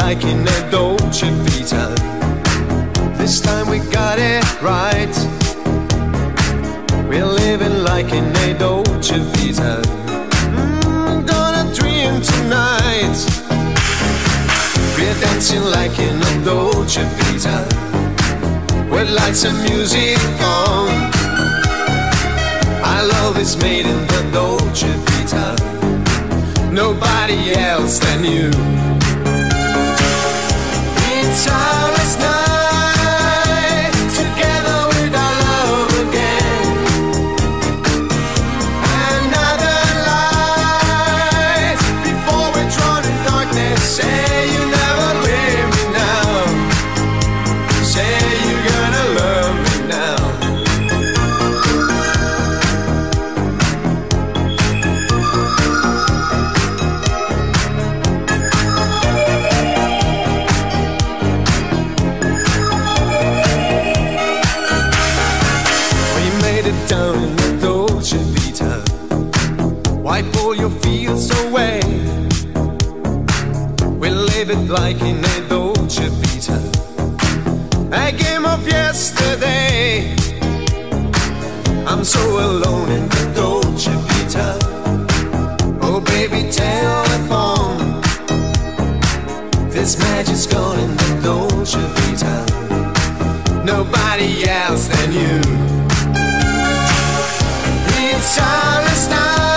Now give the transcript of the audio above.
like in a Dolce Vita. This time we got it right. We're living like in a Dolce Vita. Gonna dream tonight. We're dancing like in a Dolce Vita, with lights and music on. Our love is made in the Dolce Vita, nobody else than you. It's our last night, together with our love again. Another light, before we're drawn in darkness. Say you never leave me now. Say you're gonna love me now. Down in the Dolce Vita, wipe all your fears away. We live it like in a Dolce Vita, a game of yesterday. I'm so alone in the Dolce Vita. Oh baby, telephone, this magic's gone in the Dolce Vita, nobody else than you. It's our last night.